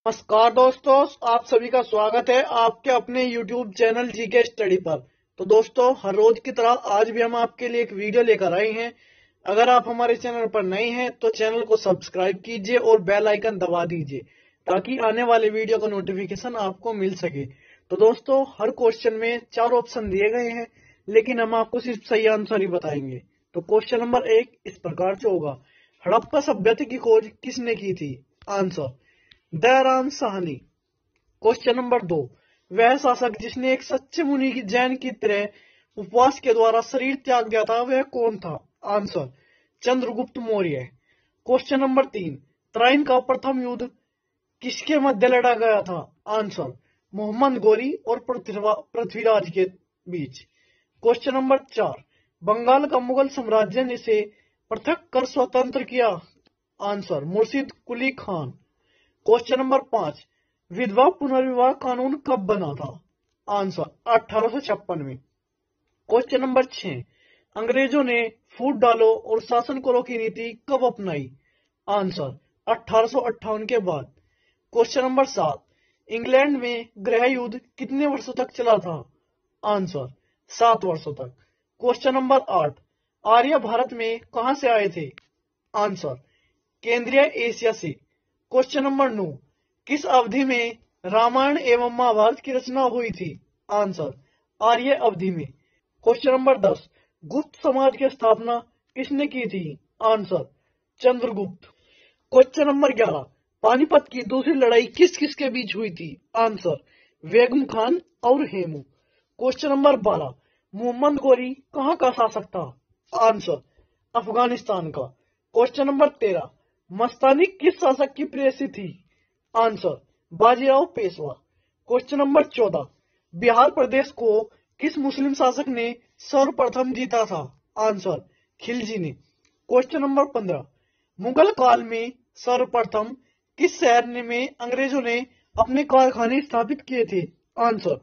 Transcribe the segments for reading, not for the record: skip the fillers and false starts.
नमस्कार दोस्तों, आप सभी का स्वागत है आपके अपने YouTube चैनल जीके स्टडी पर। तो दोस्तों, हर रोज की तरह आज भी हम आपके लिए एक वीडियो लेकर आए हैं। अगर आप हमारे चैनल पर नए हैं तो चैनल को सब्सक्राइब कीजिए और बेल आइकन दबा दीजिए ताकि आने वाले वीडियो का नोटिफिकेशन आपको मिल सके। तो दोस्तों, हर क्वेश्चन में 4 ऑप्शन दिए गए हैं, लेकिन हम आपको सिर्फ सही आंसर ही बताएंगे। तो क्वेश्चन नंबर 1 इस प्रकार से होगा। हड़प्पा सभ्यता की खोज किसने की थी? Answer Dayaram Sahni. Question number 2, वह शासक जिसने एक सच्चे मुनि की जैन की तरह उपवास के द्वारा शरीर त्याग दिया था वह कौन था? Answer Chandragupta Maurya. Question number 3, Tarain का प्रथम युद्ध किसके मध्य लड़ा गया था? आंसर मोहम्मद गौरी और पृथ्वीराज के बीच। क्वेश्चन नंबर 4, बंगाल का मुगल साम्राज्य ने से पृथक कर स्वतंत्र किया? आंसर मुर्शिद कुली खान। क्वेश्चन नंबर 5, विधवा पुनर्विवाह कानून कब बना था? आंसर 1856 में। क्वेश्चन नंबर 6, अंग्रेजों ने फूट डालो और शासन करो की नीति कब अपनाई? आंसर 1858 के बाद। क्वेश्चन नंबर 7, इंग्लैंड में गृह युद्ध कितने वर्षों तक चला था? आंसर 7 वर्षों तक। क्वेश्चन नंबर 8, आर्य भारत में कहां से आए थे? आंसर केंद्रीय एशिया से। क्वेश्चन नंबर 9, किस अवधि में रामायण एवं महाभारत की रचना हुई थी? आंसर आर्य अवधि में। क्वेश्चन नंबर 10, गुप्त समाज की स्थापना किसने की थी? Answer Chandragupta. Question number 11, Panipat की दूसरी लड़ाई किस किस के बीच हुई थी? आंसर बेगम खान और हेमू। क्वेश्चन नंबर 12, मोहम्मद गौरी कहां का शासक था? आंसर अफगानिस्तान का। क्वेश्चन नंबर 13, मस्तानी किस शासक की प्रेयसी थी? Answer Bajirao Peshwa. Question number 14, Bihar प्रदेश को किस मुस्लिम शासक ने सर्वप्रथम जीता था? आंसर खिलजी ने। क्वेश्चन नंबर 15, मुगल काल में सर्वप्रथम किस शहर में अंग्रेजों ने अपने कारखाने स्थापित किए थे? आंसर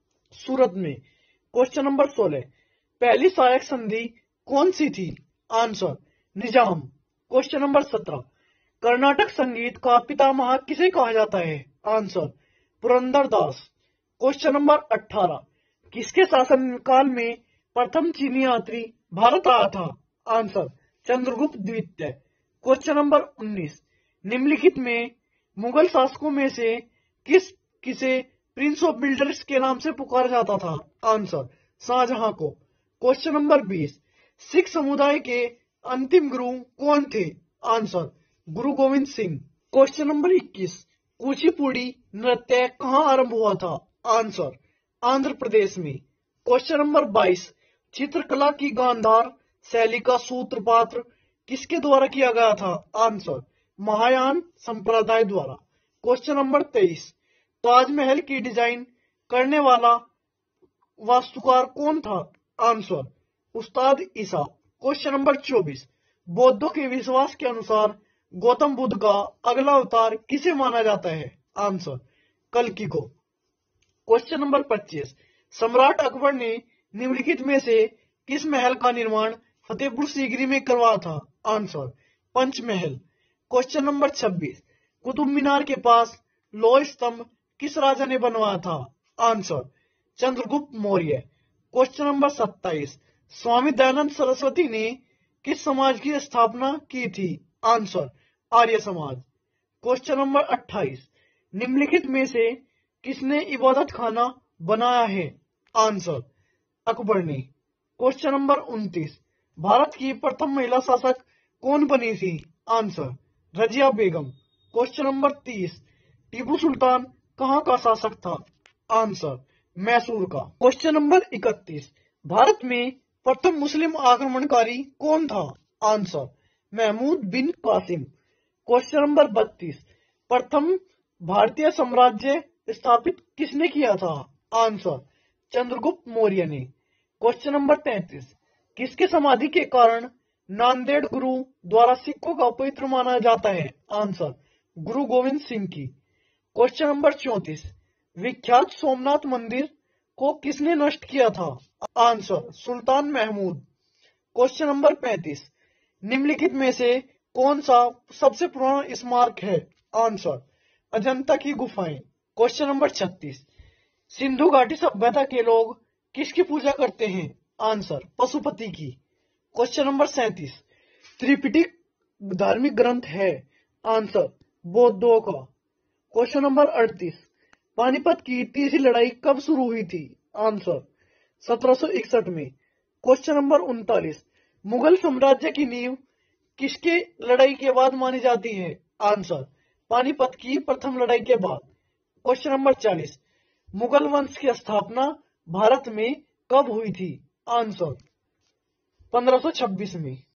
सूरत में। क्वेश्चन नंबर 16, पहली सहायक संधि कौन सी थी? Answer Nizam. Question number 17, Carnatic संगीत का पितामह किसे कहा जाता है? Answer Purandara Das. Question number 18, किसके शासनकाल में प्रथम चीनी यात्री भारत आया था? आंसर चंद्रगुप्त द्वितीय। क्वेश्चन नंबर 19, निम्नलिखित में मुगल शासकों में से किसे प्रिंस ऑफ बिल्डर्स के नाम से पुकारा जाता था? आंसर शाहजहां को। क्वेश्चन नंबर 20, सिख समुदाय के अंतिम गुरु कौन थे? Answer Guru Gobind Singh. Question number 21, Kuchipudi नृत्य कहां आरंभ हुआ था? आंसर आंध्र प्रदेश में। क्वेश्चन नंबर 22, चित्रकला की गांधार शैली का सूत्रपात किसके द्वारा किया गया था? आंसर महायान संप्रदाय द्वारा। क्वेश्चन नंबर 23, ताजमहल की डिजाइन करने वाला वास्तुकार कौन था? आंसर उस्ताद ईसा। क्वेश्चन नंबर 24, बौद्धों के विश्वास के अनुसार गौतम बुद्ध का अगला अवतार किसे माना जाता है? आंसर कल्कि को। क्वेश्चन नंबर 25, सम्राट अकबर ने निम्नलिखित में से किस महल का निर्माण फतेहपुर सीकरी में करवाया था? Answer Panchmahal. Question number 26, Qutub Minar के पास लोह स्तंभ किस राजा ने बनवाया था? Answer Chandragupta Maurya. Question number 27, Swami Dayanand Saraswati ने किस समाज की स्थापना की थी? Answer Arya Samaj. Question number 28, निम्नलिखित में से किसने इबादत खाना बनाया है? आंसर अकबर ने। क्वेश्चन नंबर 29, भारत की प्रथम महिला शासक कौन बनी थी? Answer Razia Begum. Question number 30, Tipu Sultan कहां का शासक था? आंसर मैसूर का। क्वेश्चन नंबर 31, भारत में प्रथम मुस्लिम आक्रमणकारी कौन था? Answer Mahmud bin Qasim. Question number 32, प्रथम भारतीय साम्राज्य स्थापित किसने किया था? आंसर चंद्रगुप्त मौर्य ने। क्वेश्चन नंबर 33, किसके समाधि के कारण नांदेड़ गुरु द्वारा सिखों का पवित्र माना जाता है? आंसर गुरु गोविंद सिंह की। क्वेश्चन नंबर 34, विख्यात सोमनाथ मंदिर को किसने नष्ट किया था? Answer Sultan Mahmud. Question number 35, निम्नलिखित में से कौन सा सबसे पुराना स्मारक है? आंसर अजंता की गुफाएं। क्वेश्चन नंबर 36, सिंधु घाटी सभ्यता के लोग किसकी पूजा करते हैं? आंसर, पशुपति की। क्वेश्चन नंबर 37, त्रिपिटक धार्मिक ग्रंथ है? आंसर, बौद्धों का। क्वेश्चन नंबर 38, पानीपत की तीसरी लड़ाई कब शुरू हुई थी? आंसर, 1761 में। क्वेश्चन नंबर 39, मुगल साम्राज्य की नींव किसके लड़ाई के बाद मानी जाती है? आंसर, पानीपत की प्रथम लड़ाई के बाद। क्वेश्चन नंबर 40, मुगल वंश की स्थापना भारत में कब हुई थी? आंसर, 1526 में।